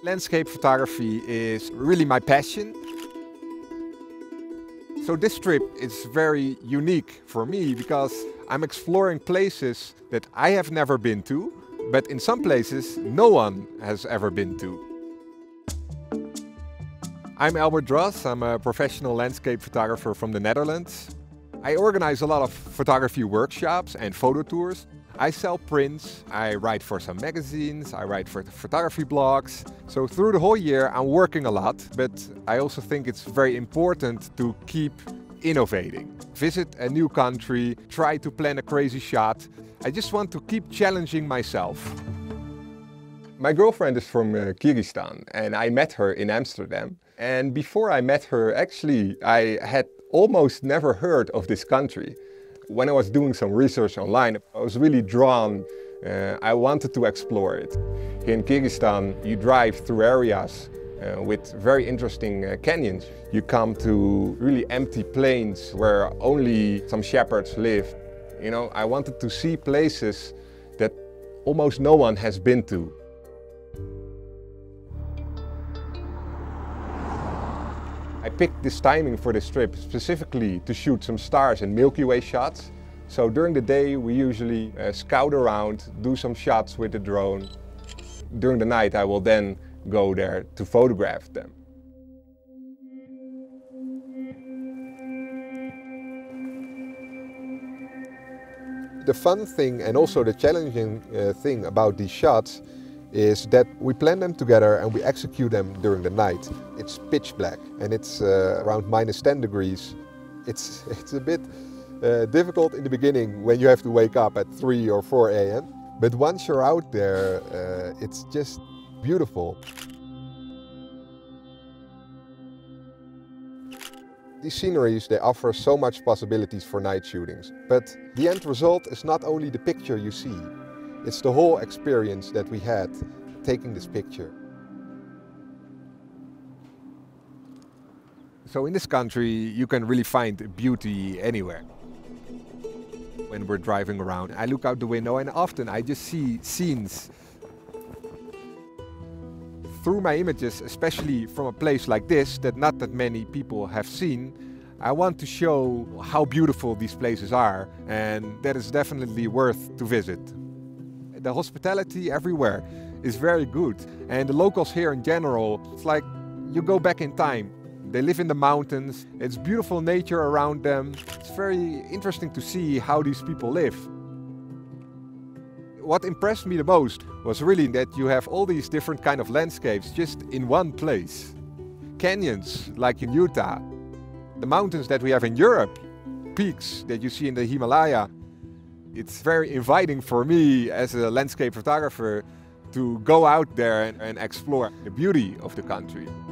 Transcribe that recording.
Landscape photography is really my passion. So this trip is very unique for me because I'm exploring places that I have never been to, but in some places no one has ever been to. I'm Albert Dross, I'm a professional landscape photographer from the Netherlands. I organize a lot of photography workshops and photo tours. I sell prints, I write for some magazines, I write for photography blogs. So through the whole year I'm working a lot, but I also think it's very important to keep innovating. Visit a new country, try to plan a crazy shot. I just want to keep challenging myself. My girlfriend is from Kyrgyzstan and I met her in Amsterdam. And before I met her, actually, I had almost never heard of this country. When I was doing some research online, I was really drawn. I wanted to explore it. Here in Kyrgyzstan, you drive through areas with very interesting canyons. You come to really empty plains where only some shepherds live. You know, I wanted to see places that almost no one has been to. I picked this timing for this trip specifically to shoot some stars and Milky Way shots. So during the day we usually scout around, do some shots with the drone. During the night I will then go there to photograph them. The fun thing and also the challenging thing about these shots is that we plan them together and we execute them during the night. It's pitch black and it's around -10 degrees. It's a bit difficult in the beginning when you have to wake up at 3 or 4 a.m. But once you're out there, it's just beautiful. These sceneries, they offer so much possibilities for night shootings. But the end result is not only the picture you see, it's the whole experience that we had taking this picture. So in this country, you can really find beauty anywhere. When we're driving around, I look out the window and often I just see scenes. Through my images, especially from a place like this that not that many people have seen, I want to show how beautiful these places are, and that is definitely worth to visit. The hospitality everywhere is very good, and the locals here in general, it's like you go back in time. They live in the mountains, it's beautiful nature around them. It's very interesting to see how these people live. What impressed me the most was really that you have all these different kind of landscapes just in one place. Canyons, like in Utah. The mountains that we have in Europe, peaks that you see in the Himalaya. It's very inviting for me as a landscape photographer to go out there and explore the beauty of the country.